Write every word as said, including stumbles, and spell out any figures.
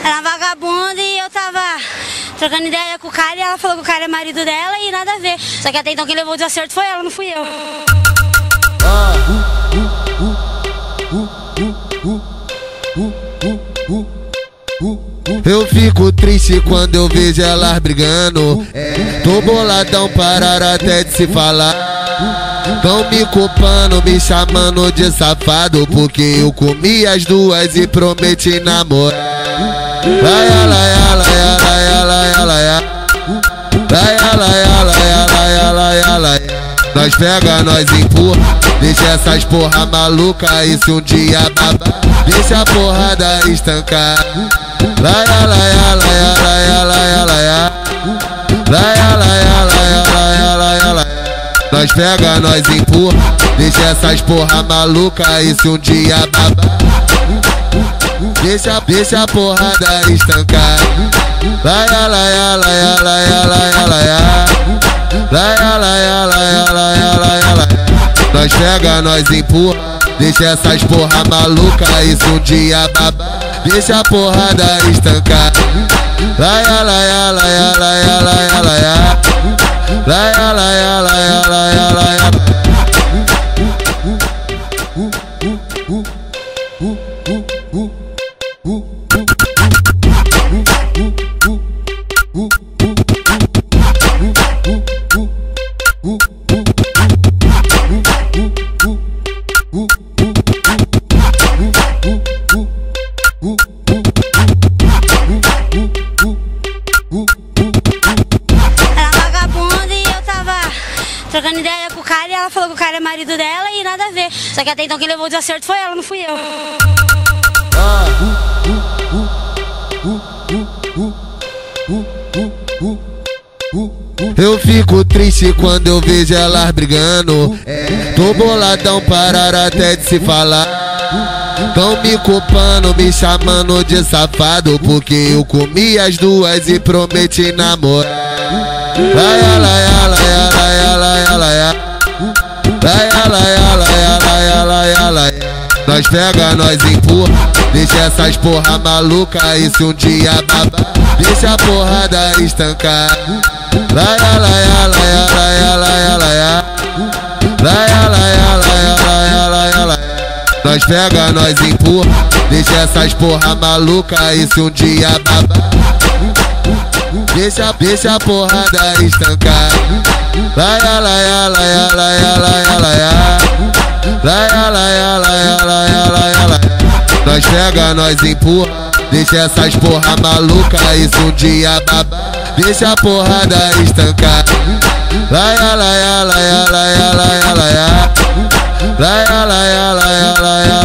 Ela é vagabunda e eu tava trocando ideia com o cara e ela falou que o cara é marido dela e nada a ver. Só que até então quem levou o desacerto foi ela, não fui eu. Eu fico triste quando eu vejo elas brigando. Tô boladão, parar até de se falar. Tão me culpando, me chamando de safado, porque eu comi as duas e prometi namorar. Laia, laia, laia, laia, laia, laia. Laia, laia, laia, laia, laia, laia. Nós pega, nós empurra, deixa essas porra maluca. E se um dia babar, deixa a porrada estancar. Laia, laia, laia, laia, laia, laia. Laia, laia, laia, laia, laia, laia. Nós pega, nós empurra, deixa essas porra maluca. E se um dia babar, deixa, deixa a porrada estancar. Laia, laia, laia, laia, laia, laia. Laia, laia, laia, laia, laia, laia. Nós pega, nós empurra, deixa essas porra maluca. E se um dia babar, deixa a porrada estancar. Laia, laia, laia, laia, laia, laia. Laia, laia, laia, laia, laia. Trocando ideia com o cara e ela falou que o cara é marido dela e nada a ver. Só que até então quem levou o desacerto foi ela, não fui eu. Eu fico triste quando eu vejo elas brigando. Tô boladão, parar até de se falar. Tão me culpando, me chamando de safado, porque eu comi as duas e prometi namorar. Laia, laia, laia, laia, laia, laia. Laia, laia, laia, laia, laia, laia. Nós pega, nós empurra, deixa essas porra maluca. E se um dia babar, deixa a porrada estancar. Laia, laia, laia, laia, laia, laia. Laia, laia, laia, laia, laia, laia. Nós pega, nós empurra, deixa essas porra maluca. E se um dia babar, deixa, deixa a porrada estancar. Laia, laia, laia, laia, laia, laia. Laia, laia, laia, laia, laia, laia. Nós pega, nós empurra, deixa essas porra maluca. E se um dia babar, deixa a porrada estancar. Laia, laia, laia, laia, laia, laia. Laia, laia, laia, laia.